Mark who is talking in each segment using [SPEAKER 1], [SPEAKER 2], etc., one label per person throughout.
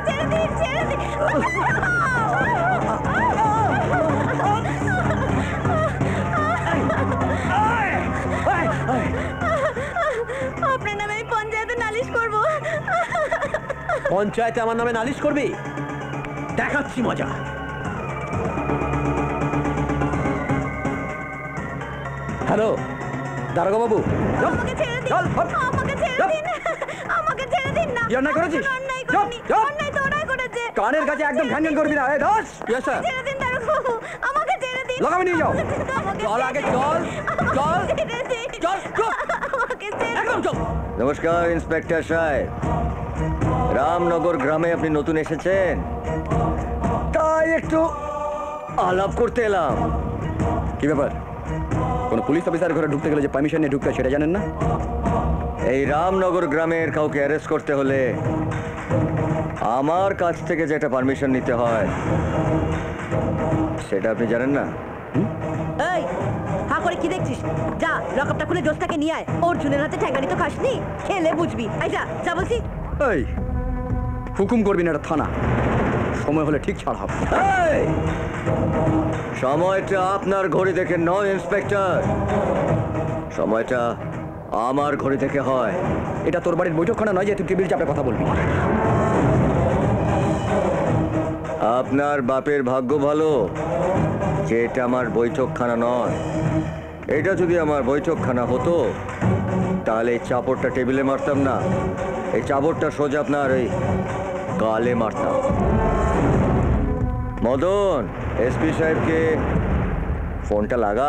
[SPEAKER 1] ছেড়ে দিন, ছেড়ে দিন। আপনার নামে আমি পঞ্চায়েতে নালিশ করব।
[SPEAKER 2] পঞ্চায়েতে আমার নামে নালিশ করবি? দেখাচ্ছি মজা। হ্যালো দারোগা বাবু,
[SPEAKER 1] আমাকে ছেড়ে দিন, আমাকে ছেড়ে দিন, আমাকে ছেড়ে দিন না।
[SPEAKER 2] কি অন্যায় করেছিস?
[SPEAKER 1] অন্যায় করিনি, অন্যায় তো ওরাই করেছে।
[SPEAKER 2] কানের কাছে একদম ঘ্যান ঘ্যান করবি না। এই ধস। Yes sir.
[SPEAKER 1] ছেড়ে দিন দারোগা বাবু, আমাকে ছেড়ে দিন।
[SPEAKER 2] লাগামে নিয়ে যাও।
[SPEAKER 1] চল আগে চল, চল
[SPEAKER 2] চল চল
[SPEAKER 1] আমাকে ছেড়ে
[SPEAKER 2] একদম চল।
[SPEAKER 3] নমস্কার ইন্সপেক্টর সাহেব, রামনগর গ্রামে আপনি নতুন এসেছেন, তাই একটু আলাপ করতে এলাম।
[SPEAKER 2] কি ব্যাপার? কোন পুলিশ অফিসার ঘরে ঢুকতে গেলে যে পারমিশন নিয়ে ঢুকতে সেটা জানেন না?
[SPEAKER 3] এই রামনগর গ্রামের কাউকে অ্যারেস্ট করতে হলে আমার কাছ থেকে যেটা পারমিশন নিতে হয় সেটা আপনি জানেন না?
[SPEAKER 1] এই হা করে কি দেখছিস? যা লকআপটা খুলে দোস্তাকে নিয়ে আয়। অর্জুনের হাতে ঠ্যাঙ্গানি তো খাসনি, খেলে বুঝবি। এই যা, যা বলছি।
[SPEAKER 2] এই হুকুম করবি না, এটা থানা। সময় হলে ঠিক ছাড় হবে।
[SPEAKER 3] এই, সময়টা আপনার ঘড়ি দেখে নয় ইন্সপেক্টর, সময়টা আমার ঘড়ি থেকে হয়।
[SPEAKER 2] এটা তোর বাড়ির বৈঠকখানা নয় যে তুই টেবিল চাপে কথা বলবি।
[SPEAKER 3] আপনার বাপের ভাগ্য ভালো যে এটা আমার বৈঠকখানা নয়। এটা যদি আমার বৈঠকখানা হতো তাহলে এই চাপড়টা টেবিলে মারতাম না, এই চাপড়টা সোজা আপনার ওই গালে মারতাম। মদন, এসপি সাহেবকে ফোনটা লাগা।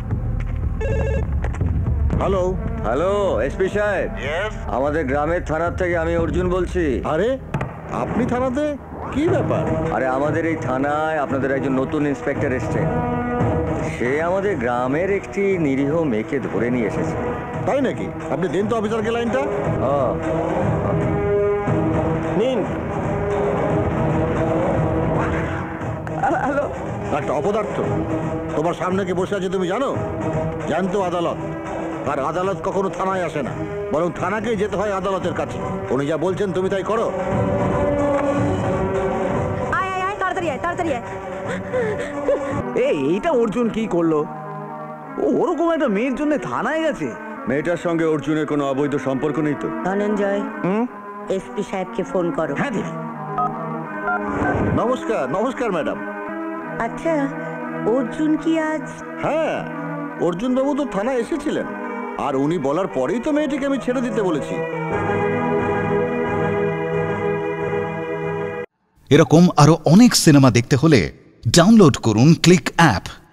[SPEAKER 4] হ্যালো
[SPEAKER 3] হ্যালো এসপি সাহেব, আমাদের গ্রামের থানার থেকে আমি অর্জুন বলছি।
[SPEAKER 4] আরে আপনি থানাতে? কি ব্যাপার?
[SPEAKER 3] আরে আমাদের এই থানায় আপনাদের একজন নতুন ইন্সপেক্টর এসছে। সে আমাদের গ্রামের একটি নিরীহ মেয়েকে ধরে নিয়ে এসেছে।
[SPEAKER 4] তাই নাকি? আপনি দিন তো অফিসারকে লাইনটা।
[SPEAKER 2] নিন। হ্যালো।
[SPEAKER 4] একটা অপদার্থ তোমার সামনে কে বসে আছে তুমি জানো? জানতো আদালত, আর আদালত কখনো থানায় আসে না, বরং থানাকেই যেতে হয় আদালতের কাছে। উনি যা বলছেন তুমি তাই করো।
[SPEAKER 1] আয় আয় আয়, তাড়াতাড়ি আয়, তাড়াতাড়ি আয়।
[SPEAKER 5] এইটা অর্জুন কি করলো? ও ওরকম একটা মেয়ের জন্য থানায় গেছে?
[SPEAKER 3] মেয়েটার সঙ্গে অর্জুনের কোনো অবৈধ সম্পর্ক নেই তো?
[SPEAKER 1] ধনঞ্জয়, এসপি সাহেবকে ফোন করো।
[SPEAKER 5] হ্যাঁ দিদি।
[SPEAKER 4] নমস্কার। নমস্কার ম্যাডাম।
[SPEAKER 1] আচ্ছা, অর্জুন কি আজ?
[SPEAKER 4] হ্যাঁ, অর্জুন বাবু তো থানায় এসেছিলেন, আর উনি বলার পরেই তো মেয়েটিকে আমি ছেড়ে দিতে বলেছি।
[SPEAKER 6] এরকম আরো অনেক সিনেমা দেখতে হলে ডাউনলোড করুন ক্লিক অ্যাপ।